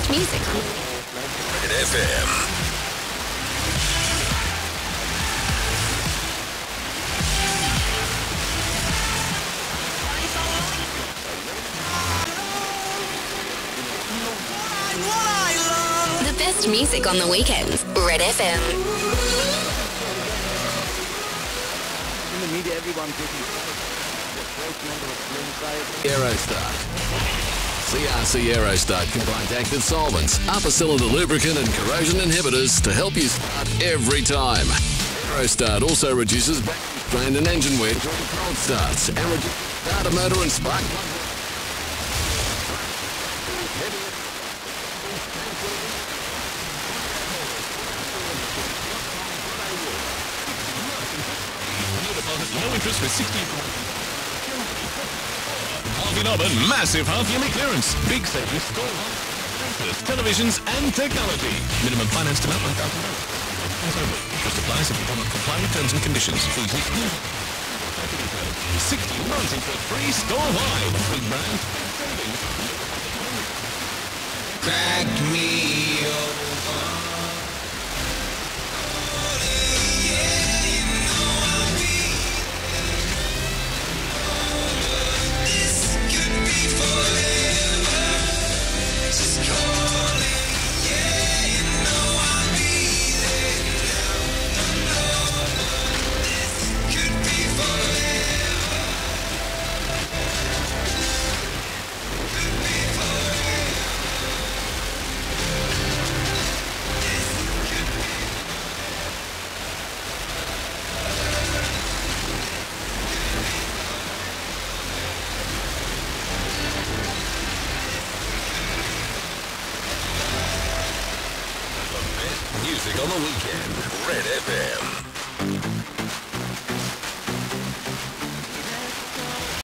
best music on Red FM. the best music on the weekends. Red FM. In the media, everyone taking Aerostar. CRC Aerostar combines active solvents, upper cylinder lubricant and corrosion inhibitors to help you start every time. Aerostar also reduces battery strain and engine wear during cold starts and reduces starter motor and spark plug. No interest for 60. Half in Auburn, massive half-yearly clearance. Big savings, store televisions and technology. Minimum finance to amount £1,000. Interest applies if you do not comply with terms and conditions. 60 months into a free store-wide. Big brand. Crack me over. Music on the weekend. Red FM.